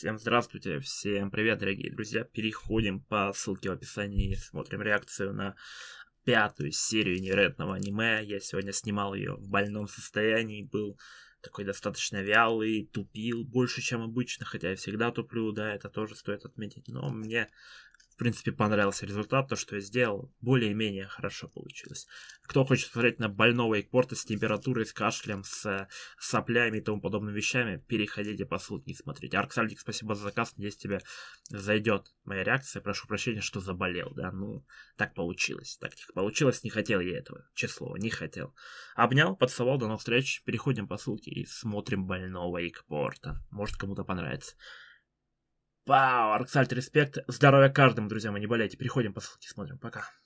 Всем здравствуйте, всем привет, дорогие друзья. Переходим по ссылке в описании и смотрим реакцию на 5-ю серию невероятного аниме. Я сегодня снимал ее в больном состоянии, был такой достаточно вялый, тупил больше, чем обычно, хотя я всегда туплю, да, это тоже стоит отметить. Но мне, в принципе, понравился результат, то, что я сделал, более-менее хорошо получилось. Кто хочет смотреть на больного Эйкпорта с температурой, с кашлем, с соплями и тому подобными вещами, переходите по ссылке и смотрите. Арксальдик, спасибо за заказ, надеюсь, тебе зайдет моя реакция. Прошу прощения, что заболел, да, ну, так получилось. Так получилось, не хотел я этого, число, не хотел. Обнял, поцеловал, до новых встреч. Переходим по ссылке и смотрим больного Эйкпорта. Может, кому-то понравится. Вау, Арксальт, респект. Здоровья каждому, друзья мои, не болейте. Переходим по ссылке, смотрим. Пока.